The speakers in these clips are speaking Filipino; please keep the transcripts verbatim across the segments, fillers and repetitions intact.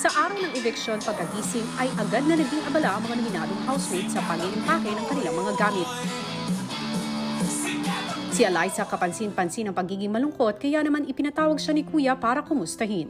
Sa araw ng eviction pagkagising ay agad na naging abala ang mga nominadong housemates sa pag-iimpake ng kanilang mga gamit. Si Eliza kapansin-pansin ang pagiging malungkot kaya naman ipinatawag siya ni Kuya para kumustahin.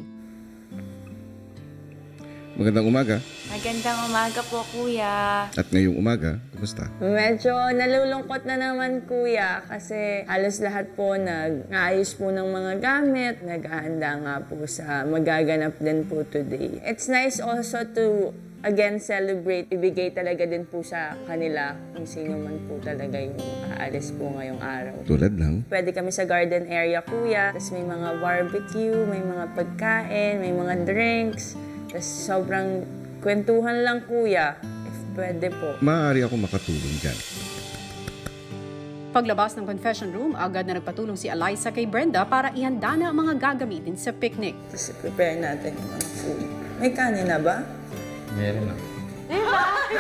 Magandang umaga. Magandang umaga po, Kuya. At ngayong umaga, kumusta? Medyo nalulungkot na naman, Kuya, kasi halos lahat po nag-aayos po ng mga gamit, nag-ahanda nga po sa magaganap din po today. It's nice also to again celebrate, ibigay talaga din po sa kanila kung sino man po talaga yung aalis po ngayong araw. Tulad lang. Pwede kami sa garden area, Kuya. Tapos may mga barbecue, may mga pagkain, may mga drinks. Tapos sobrang kwentuhan lang, Kuya, if pwede po. Maaari ako makatulong dyan. Paglabas ng confession room, agad na nagpatulong si Eliza kay Brenda para ihanda na ang mga gagamitin sa picnic. Tapos prepare natin yung mga food. May kanin na ba? Meron na. Diba?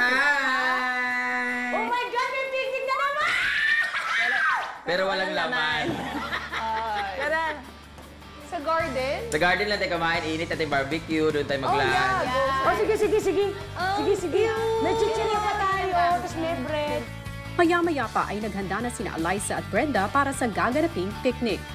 Hi! Oh my God, may picnic na naman! Pero walang laman. Tara. Sa garden? Sa garden lang tayo kumain, init natin barbecue, doon tayo mag-lunch. Oh, sige, sige, sige. Sige, sige. May chichirya pa tayo, tapos may bread. Maya-maya pa ay naghanda na sina Eliza at Brenda para sa gaganaping picnic.